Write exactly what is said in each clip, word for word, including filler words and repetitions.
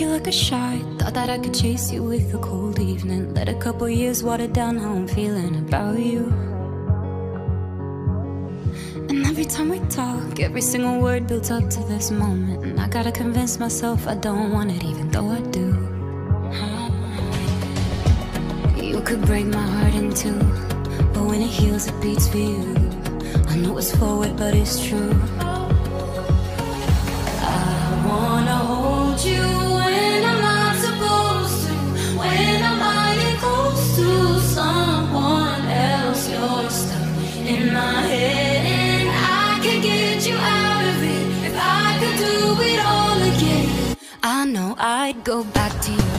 you like a shot. Thought that I could chase you with a cold evening. Let a couple years water down how I'm feeling about you. And every time we talk, every single word builds up to this moment. And I gotta convince myself I don't want it, even though I do. You could break my heart in two, but when it heals, it beats for you. I know it's forward, but it's true. I wanna hold you when I'm not supposed to, when I'm mighty close to someone else. You're stuck in my head and I could get you out of it if I could do it all again. I know I'd go back to you.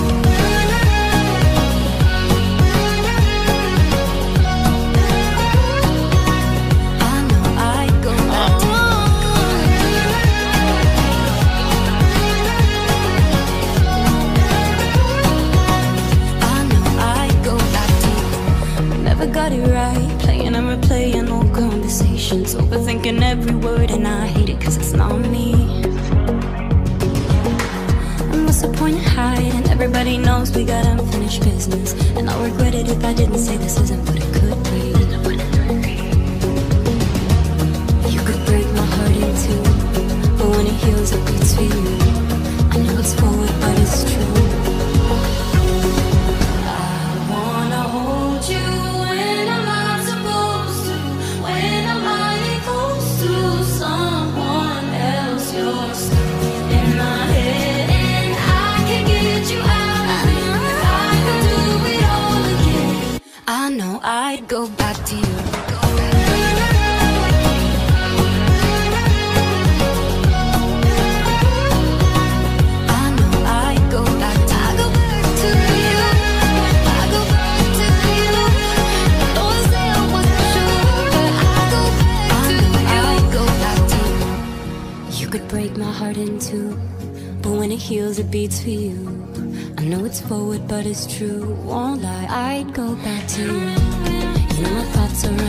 Got it right, playing and replaying old conversations, overthinking every word, and I hate it cause it's not me. And what's the point of hiding? Everybody knows we got unfinished business, and I'll regret it if I didn't say this isn't what it could be. You could break my heart in two, but when it heals it beats for you. I know it's forward but it's true. I wanna hold you I know I'd go back to you. I know I'd go back to, I go back to you. I go back to you. Don't say I wasn't sure, but I go back to you. I'd go back to you. You could break my heart in two, but when it heals it beats for you. I know it's forward but it's true, won't lie, I'd go back to you. You know my thoughts are